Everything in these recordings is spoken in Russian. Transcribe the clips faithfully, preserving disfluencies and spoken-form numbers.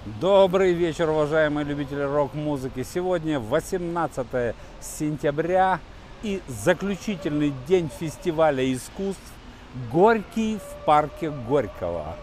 Добрый вечер, уважаемые любители рок-музыки. Сегодня восемнадцатое сентября и заключительный день фестиваля искусств «Горький» в парке Горького.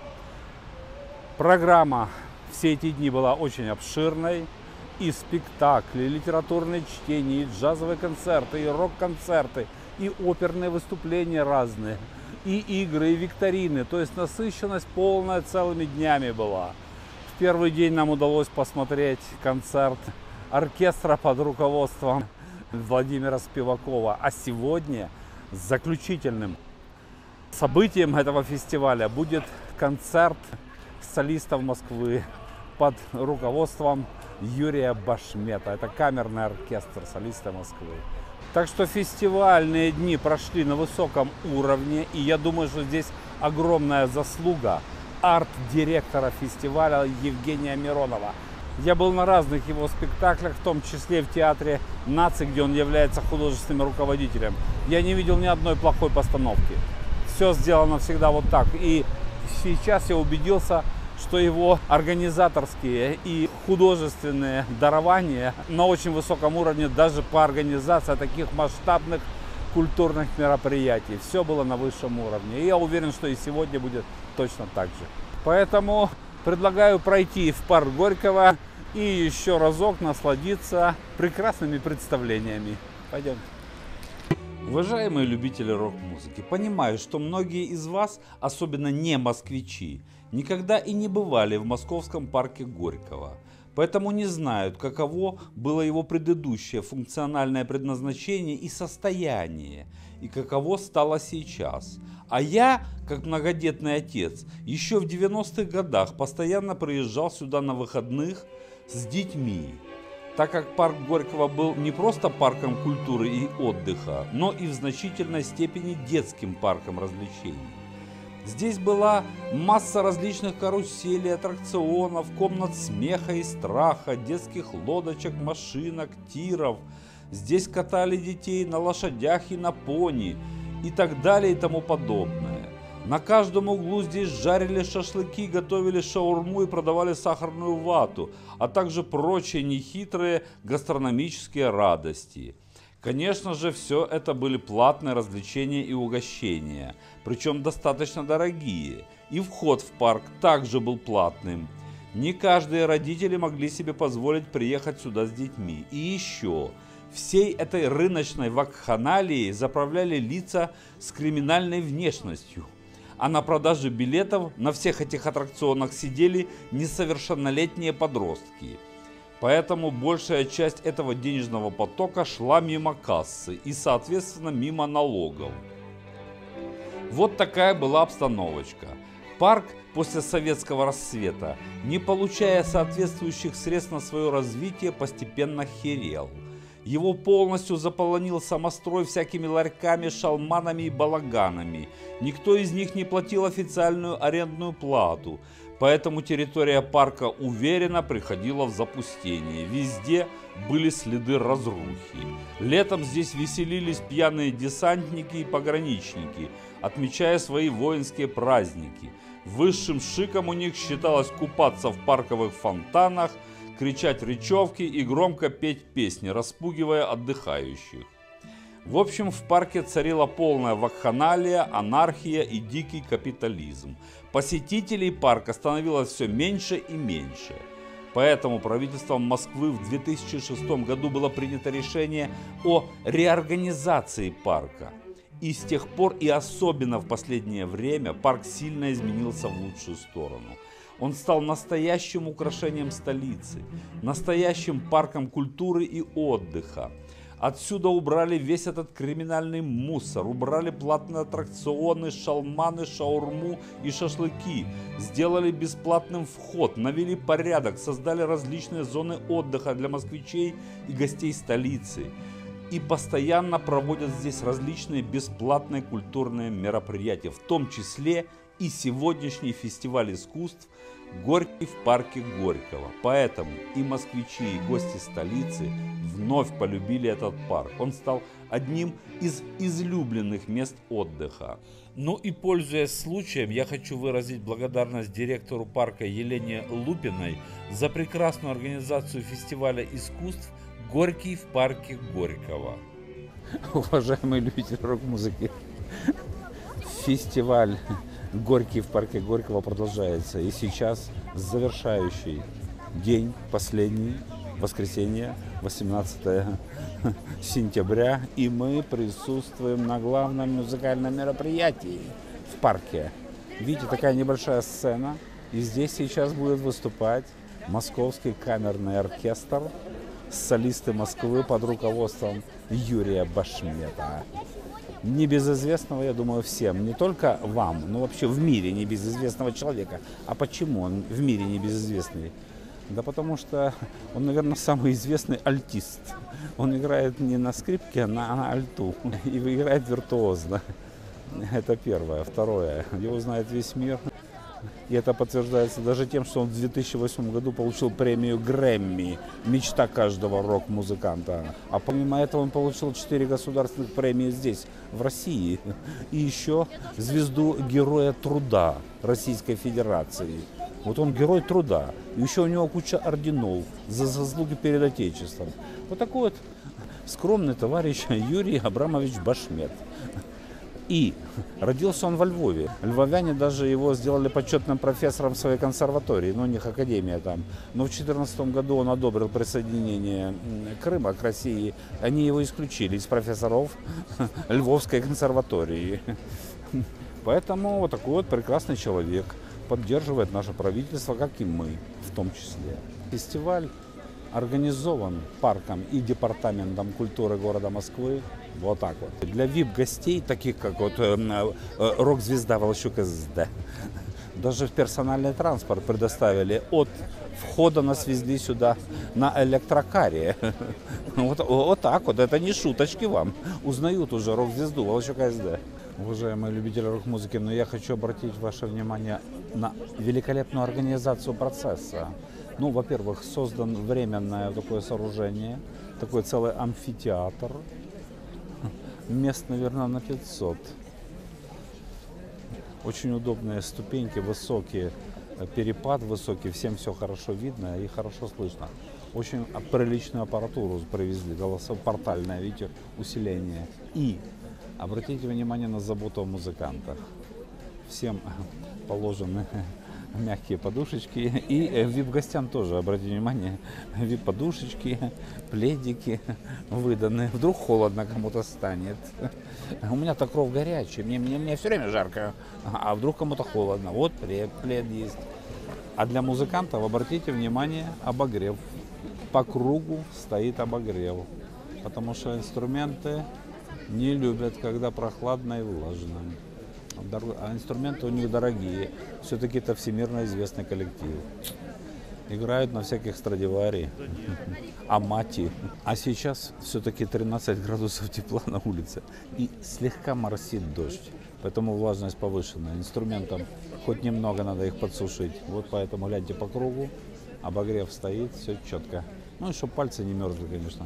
Программа все эти дни была очень обширной. И спектакли, и литературные чтения, и джазовые концерты, и рок-концерты, и оперные выступления разные, и игры, и викторины. То есть насыщенность полная целыми днями была. В первый день нам удалось посмотреть концерт оркестра под руководством Владимира Спивакова. А сегодня заключительным событием этого фестиваля будет концерт солистов Москвы под руководством Юрия Башмета. Это камерный оркестр солиста Москвы. Так что фестивальные дни прошли на высоком уровне. И я думаю, что здесь огромная заслуга арт-директора фестиваля Евгения Миронова. Я был на разных его спектаклях, в том числе в Театре наций, где он является художественным руководителем. Я не видел ни одной плохой постановки. Все сделано всегда вот так. И сейчас я убедился, что его организаторские и художественные дарования на очень высоком уровне даже по организации таких масштабных культурных мероприятий. Все было на высшем уровне. И я уверен, что и сегодня будет точно так же. Поэтому предлагаю пройти в парк Горького и еще разок насладиться прекрасными представлениями. Пойдемте. Уважаемые любители рок-музыки, понимаю, что многие из вас, особенно не москвичи, никогда и не бывали в московском парке Горького, поэтому не знают, каково было его предыдущее функциональное предназначение и состояние, и каково стало сейчас. А я, как многодетный отец, еще в девяностых годах постоянно приезжал сюда на выходных с детьми, так как парк Горького был не просто парком культуры и отдыха, но и в значительной степени детским парком развлечений. Здесь была масса различных каруселей, аттракционов, комнат смеха и страха, детских лодочек, машинок, тиров. Здесь катали детей на лошадях и на пони и так далее и тому подобное. На каждом углу здесь жарили шашлыки, готовили шаурму и продавали сахарную вату, а также прочие нехитрые гастрономические радости. Конечно же, все это были платные развлечения и угощения, причем достаточно дорогие, и вход в парк также был платным. Не каждые родители могли себе позволить приехать сюда с детьми. И еще, всей этой рыночной вакханалией заправляли лица с криминальной внешностью. А на продаже билетов на всех этих аттракционах сидели несовершеннолетние подростки. Поэтому большая часть этого денежного потока шла мимо кассы и, соответственно, мимо налогов. Вот такая была обстановочка. Парк после советского рассвета, не получая соответствующих средств на свое развитие, постепенно херел. Его полностью заполонил самострой всякими ларьками, шалманами и балаганами. Никто из них не платил официальную арендную плату. Поэтому территория парка уверенно приходила в запустение. Везде были следы разрухи. Летом здесь веселились пьяные десантники и пограничники, отмечая свои воинские праздники. Высшим шиком у них считалось купаться в парковых фонтанах, кричать речевки и громко петь песни, распугивая отдыхающих. В общем, в парке царила полная вакханалия, анархия и дикий капитализм. Посетителей парка становилось все меньше и меньше. Поэтому правительством Москвы в две тысячи шестом году было принято решение о реорганизации парка. И с тех пор, и особенно в последнее время, парк сильно изменился в лучшую сторону. Он стал настоящим украшением столицы, настоящим парком культуры и отдыха. Отсюда убрали весь этот криминальный мусор, убрали платные аттракционы, шалманы, шаурму и шашлыки, сделали бесплатным вход, навели порядок, создали различные зоны отдыха для москвичей и гостей столицы. И постоянно проводят здесь различные бесплатные культурные мероприятия, в том числе и сегодняшний фестиваль искусств «Горький» в парке Горького. Поэтому и москвичи, и гости столицы вновь полюбили этот парк. Он стал одним из излюбленных мест отдыха. Ну и пользуясь случаем, я хочу выразить благодарность директору парка Елене Лупиной за прекрасную организацию фестиваля искусств «Горький» в парке Горького. Уважаемые любители рок-музыки, фестиваль «Горький» в парке Горького продолжается. И сейчас завершающий день, последний, воскресенье, восемнадцатое сентября. И мы присутствуем на главном музыкальном мероприятии в парке. Видите, такая небольшая сцена. И здесь сейчас будет выступать Московский камерный оркестр, солисты Москвы под руководством Юрия Башмета. Небезызвестного, я думаю, всем, не только вам, но вообще в мире небезызвестного человека. А почему он в мире небезызвестный? Да потому что он, наверное, самый известный альтист. Он играет не на скрипке, а на альту. И играет виртуозно. Это первое. Второе. Его знает весь мир. И это подтверждается даже тем, что он в две тысячи восьмом году получил премию Грэмми, мечта каждого рок-музыканта. А помимо этого он получил четыре государственных премии здесь, в России. И еще звезду Героя Труда Российской Федерации. Вот он Герой Труда. И еще у него куча орденов за заслуги перед Отечеством. Вот такой вот скромный товарищ Юрий Абрамович Башмет. И родился он во Львове. Львовяне даже его сделали почетным профессором своей консерватории, ну, у них академия там. Но в две тысячи четырнадцатом году он одобрил присоединение Крыма к России. Они его исключили из профессоров Львовской консерватории. Поэтому вот такой вот прекрасный человек поддерживает наше правительство, как и мы в том числе. Фестиваль организован парком и департаментом культуры города Москвы. Вот так вот. Для ви ай пи-гостей, таких как вот э, э, рок-звезда Волощук СД, даже персональный транспорт предоставили. От входа нас везли сюда на электрокаре. Вот, вот так вот. Это не шуточки вам. Узнают уже рок-звезду Волощук СД. Уважаемые любители рок-музыки, но я хочу обратить ваше внимание на великолепную организацию процесса. Ну, во-первых, создан временное такое сооружение, такой целый амфитеатр. Мест, наверное, на пятьсот. Очень удобные ступеньки, высокие, перепад высокий, всем все хорошо видно и хорошо слышно. Очень приличную аппаратуру привезли, голосопортальное, видите, усиление. И обратите внимание на заботу о музыкантах. Всем положены мягкие подушечки. И ви ай пи-гостям тоже, обратите внимание, ви ай пи-подушечки, пледики выданы. Вдруг холодно кому-то станет. У меня-то кровь горячая, мне, мне, мне все время жарко. А вдруг кому-то холодно. Вот плед, плед есть. А для музыкантов, обратите внимание, обогрев. По кругу стоит обогрев. Потому что инструменты не любят, когда прохладно и влажно. А инструменты у них дорогие. Все-таки это всемирно известный коллектив. Играют на всяких Страдивари, Амати. А сейчас все-таки тринадцать градусов тепла на улице. И слегка моросит дождь. Поэтому влажность повышена. Инструментам хоть немного надо их подсушить. Вот поэтому гляньте по кругу. Обогрев стоит, все четко. Ну и чтобы пальцы не мерзли, конечно.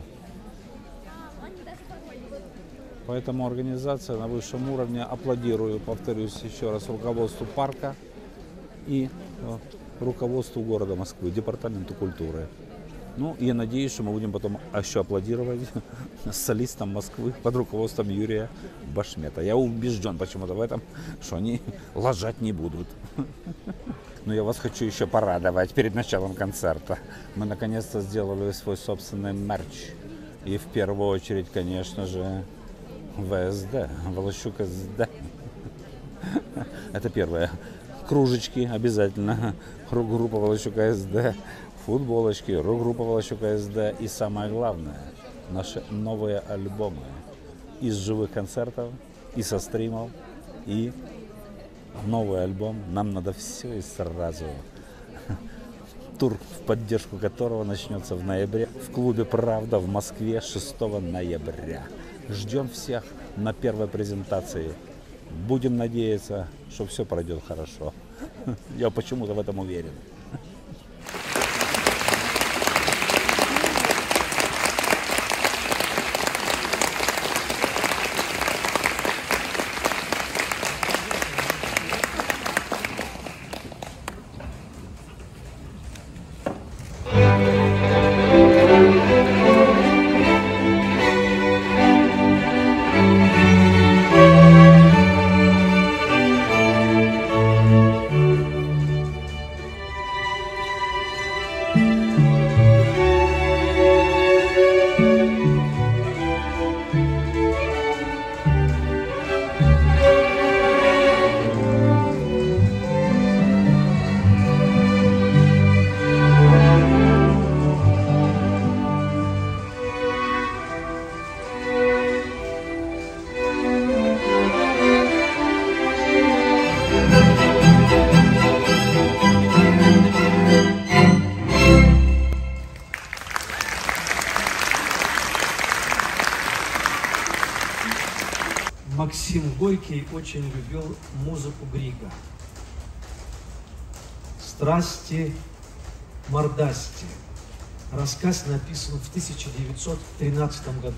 Поэтому организация на высшем уровне. Аплодирую, повторюсь еще раз, руководству парка и руководству города Москвы, департаменту культуры. Ну, я надеюсь, что мы будем потом еще аплодировать солистам Москвы под руководством Юрия Башмета. Я убежден почему-то в этом, что они лажать не будут. Но я вас хочу еще порадовать перед началом концерта. Мы наконец-то сделали свой собственный мерч. И в первую очередь, конечно же, ВСД, Волощук СД. Это первое. Кружечки обязательно. Рок-группа Волощук СД. Футболочки, рок-группа Волощук СД. И самое главное, наши новые альбомы. Из живых концертов, и со стримов, и новый альбом. Нам надо все и сразу. Тур, в поддержку которого начнется в ноябре в клубе «Правда» в Москве шестого ноября. Ждем всех на первой презентации Будем надеяться, что все пройдет хорошо. Я почему-то в этом уверен. Максим Горький очень любил музыку Грига. «Страсти, мордасти». Рассказ написан в тысяча девятьсот тринадцатом году.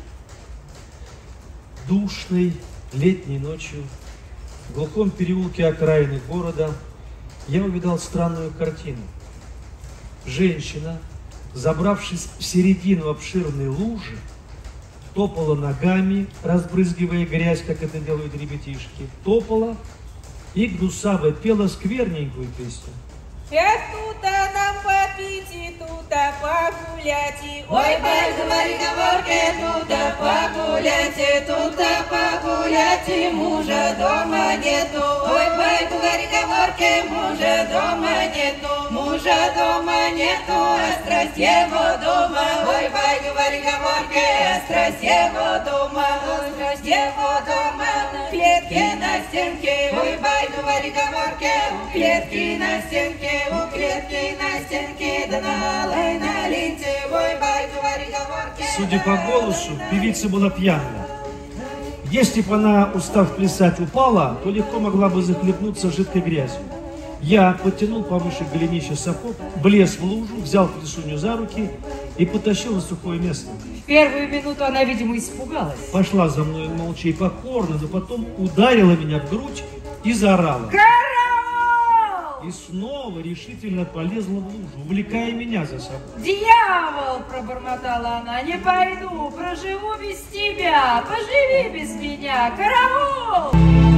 Душной летней ночью в глухом переулке окраины города я увидал странную картину. Женщина, забравшись в середину обширной лужи, топала ногами, разбрызгивая грязь, как это делают ребятишки, топала и гнусаво пела скверненькую песню. Тут-то нам попить и тут-то погулять, и ой, бай, говори, говорки, тут-то погулять, и тут-то погулять, и мужа дома нету. Ой, бай, говори, говорки, мужа дома нету, мужа дома нету, а страсть его дома. Ой, бай, говори, говорки, а страсть его дома, а страсть его дома. Клетки на стенке, ой, бай, говори, говорки, у клетки на стенке, у клетки на стенке, да налей на ленте, ой, бай, говори, говорки. Судя по голосу, певица была пьяная. Если бы она, устав плясать, упала, то легко могла бы захлебнуться жидкой грязью. Я подтянул повыше голенища сапог, влез в лужу, взял плесунью за руки и потащил на сухое место. В первую минуту она, видимо, испугалась. Пошла за мной молча и покорно, но потом ударила меня в грудь и заорала. Караул! И снова решительно полезла в лужу, увлекая меня за собой. Дьявол! Пробормотала она. Не пойду, проживу без тебя, поживи без меня. Караул!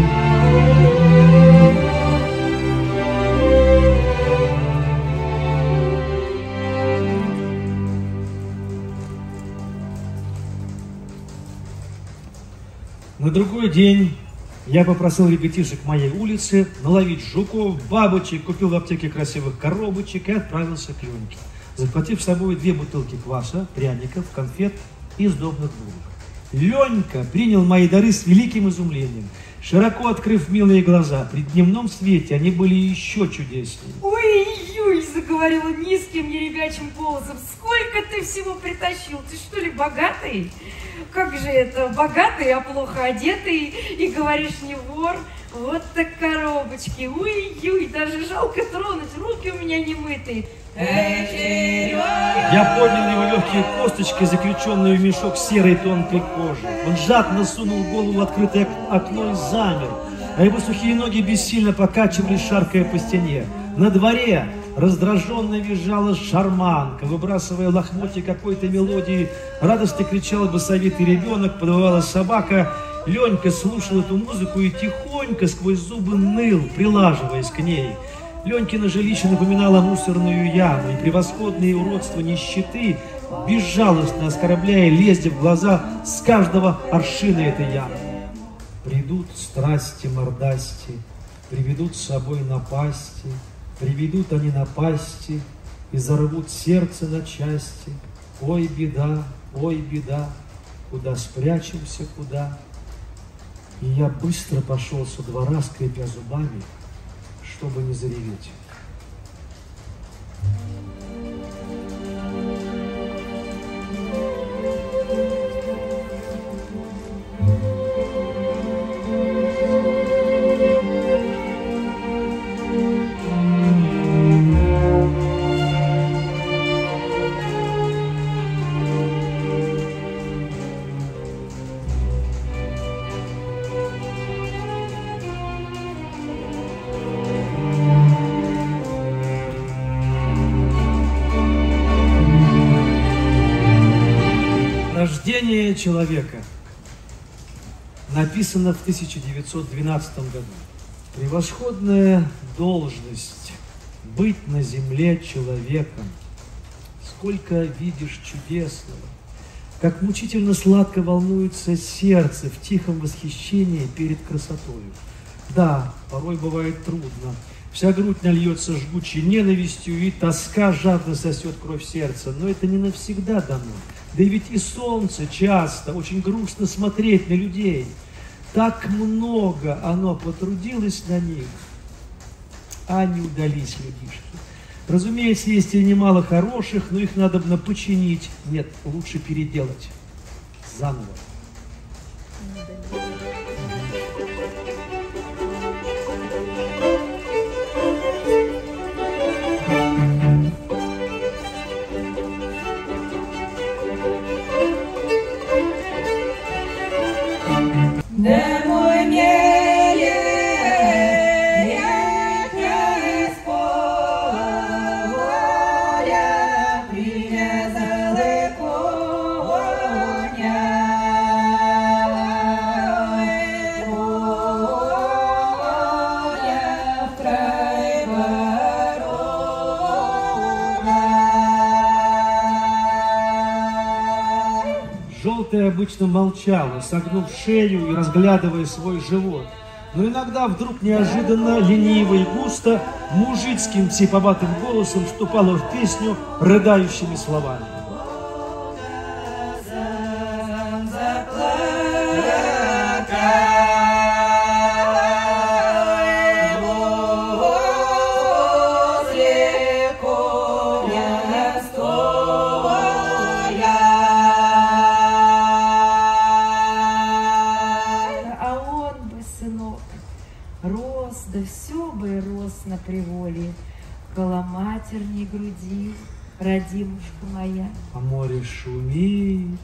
На другой день я попросил ребятишек моей улицы наловить жуков, бабочек, купил в аптеке красивых коробочек и отправился к Леньке, захватив с собой две бутылки кваса, пряников, конфет и сдобных булок. Ленька принял мои дары с великим изумлением, широко открыв милые глаза. При дневном свете они были еще чудеснее. Ой-ой, заговорила низким неребячим голосом. Сколько ты всего притащил? Ты что ли богатый? Как же это, богатый, а плохо одетый, и говоришь, не вор? Вот так коробочки, ой-ой, даже жалко тронуть, руки у меня не мытые. Я поднял его легкие косточки, заключенные в мешок серой тонкой кожи. Он жадно сунул голову в открытое окно и замер, а его сухие ноги бессильно покачивались, шаркая по стене. На дворе раздраженно визжала шарманка, выбрасывая лохмотья какой-то мелодии. Радостно кричал басовитый ребенок, подвывала собака. Ленька слушал эту музыку и тихонько сквозь зубы ныл, прилаживаясь к ней. Ленькино жилище напоминало мусорную яму, и превосходные уродства нищеты, безжалостно оскорбляя, лезли в глаза с каждого аршина этой ямы. Придут страсти мордасти, приведут с собой напасти, приведут они напасти и зарвут сердце на части. Ой, беда, ой, беда, куда спрячемся, куда? И я быстро пошел со двора, скрипя зубами, чтобы не зареветь. Евгения человека написано в тысяча девятьсот двенадцатом году. Превосходная должность — быть на земле человеком. Сколько видишь чудесного, как мучительно сладко волнуется сердце в тихом восхищении перед красотою. Да, порой бывает трудно. Вся грудь нальется жгучей ненавистью, и тоска жадно сосет кровь сердца. Но это не навсегда дано. Да и ведь и солнце часто очень грустно смотреть на людей. Так много оно потрудилось на них, а не удались людишки. Разумеется, есть и немало хороших, но их надобно починить. Нет, лучше переделать заново. Желтая обычно молчала, согнув шею и разглядывая свой живот. Но иногда вдруг неожиданно, лениво и густо, мужицким типоватым голосом вступала в песню рыдающими словами. Рос, да все бы рос на приволе, около матерней груди, родимушка моя. А море шумит.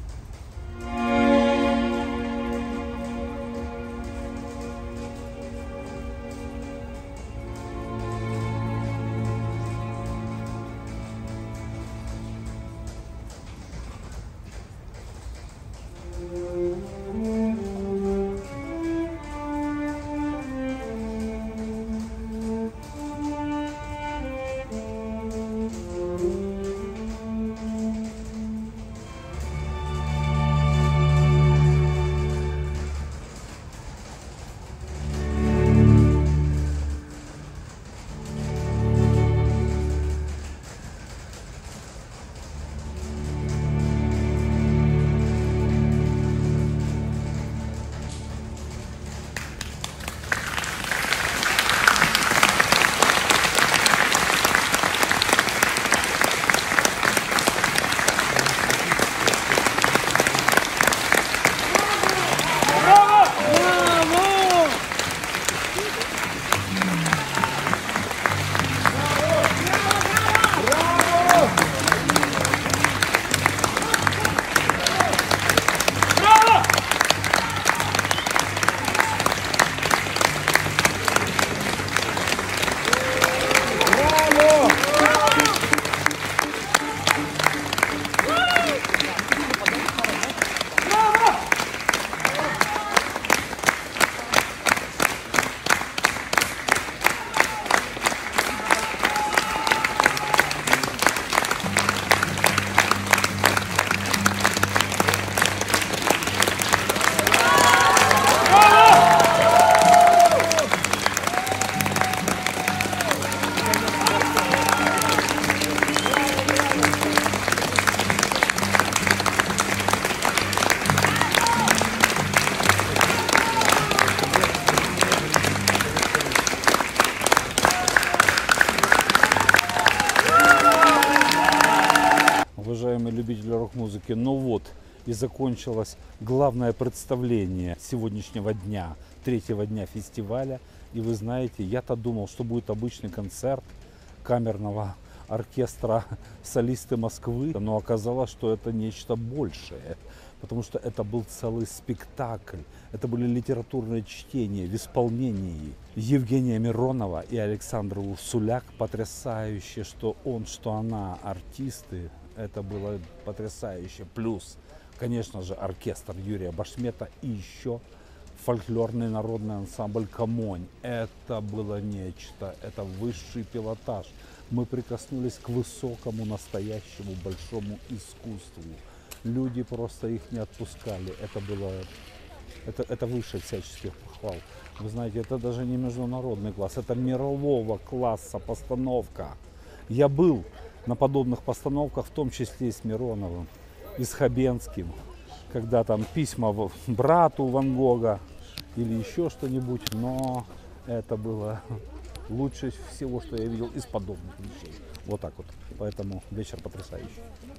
Уважаемые любители рок-музыки, ну вот и закончилось главное представление сегодняшнего дня, третьего дня фестиваля. И вы знаете, я-то думал, что будет обычный концерт камерного оркестра «Солисты Москвы», но оказалось, что это нечто большее, потому что это был целый спектакль, это были литературные чтения в исполнении Евгения Миронова и Александра Урсуляк. Потрясающе, что он, что она артисты, это было потрясающе. Плюс конечно же, оркестр Юрия Башмета и еще фольклорный народный ансамбль «Камонь». Это было нечто, это высший пилотаж. Мы прикоснулись к высокому, настоящему, большому искусству. Люди просто их не отпускали. Это было, это, это выше всяческих похвал. Вы знаете, это даже не международный класс, это мирового класса постановка. Я был на подобных постановках, в том числе и с Мироновым, и с Хабенским, когда там письма брату Ван Гога или еще что-нибудь, но это было лучше всего, что я видел из подобных вещей. Вот так вот. Поэтому вечер потрясающий.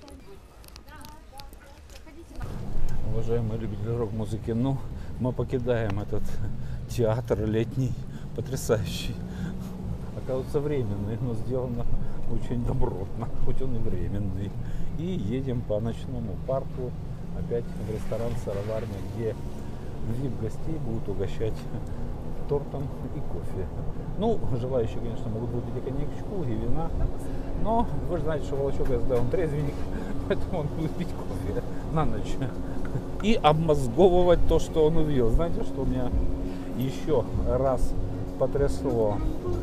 Уважаемые любители рок-музыки, ну, мы покидаем этот театр летний, потрясающий. Оказывается, временный, но сделано очень добротно, хоть он и временный. И едем по ночному парку опять в ресторан «Сыроварня», где ви ай пи-гостей будут угощать тортом и кофе. Ну, желающие, конечно, могут выпить и коньячку, и вина. Но вы же знаете, что Волочок, когда он трезвенник, поэтому он будет пить кофе на ночь. И обмозговывать то, что он увидел. Знаете, что меня еще раз потрясло?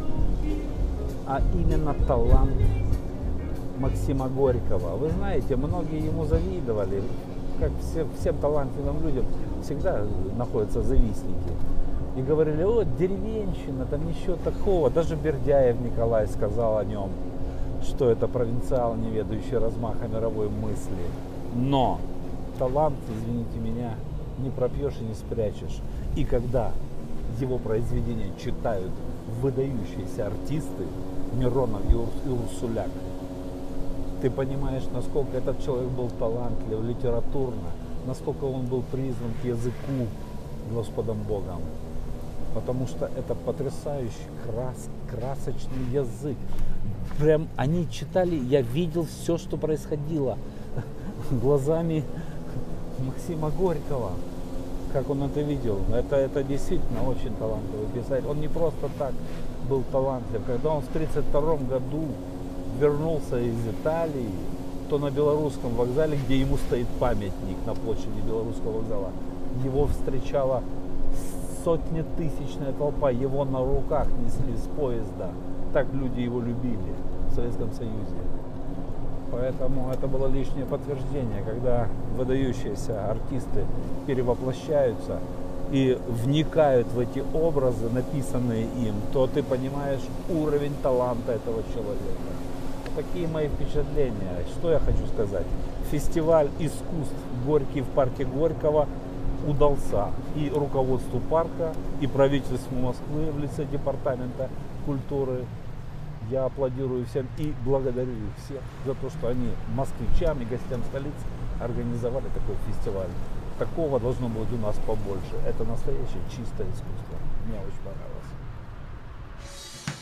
А именно талант Максима Горького. Вы знаете, многие ему завидовали. Как все, всем талантливым людям всегда находятся завистники. И говорили: о, деревенщина, там ничего такого. Даже Бердяев Николай сказал о нем, что это провинциал, не ведающий размаха мировой мысли. Но талант, извините меня, не пропьешь и не спрячешь. И когда его произведения читают выдающиеся артисты, Миронов и, Ур, и Урсуляк, ты понимаешь, насколько этот человек был талантлив литературно, насколько он был призван к языку Господом Богом. Потому что это потрясающий, крас, красочный язык. Прям они читали, я видел все, что происходило глазами Максима Горького. Как он это видел. Это, это действительно очень талантливый писатель. Он не просто так был талантлив. Когда он в тридцать втором году вернулся из Италии, то на Белорусском вокзале, где ему стоит памятник на площади Белорусского вокзала, его встречала сотнетысячная толпа, его на руках несли с поезда. Так люди его любили в Советском Союзе. Поэтому это было лишнее подтверждение, когда выдающиеся артисты перевоплощаются и вникают в эти образы, написанные им, то ты понимаешь уровень таланта этого человека. Такие мои впечатления. Что я хочу сказать? Фестиваль искусств «Горький» в парке Горького удался и руководству парка, и правительству Москвы в лице департамента культуры. Я аплодирую всем и благодарю их всех за то, что они москвичам и гостям столицы организовали такой фестиваль. Такого должно быть у нас побольше. Это настоящее чистое искусство. Мне очень понравилось.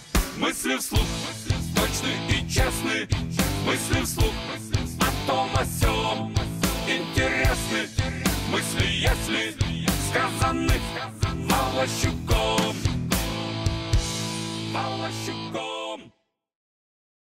Мысли вслух, точные и честные. Мысли вслух, о том, о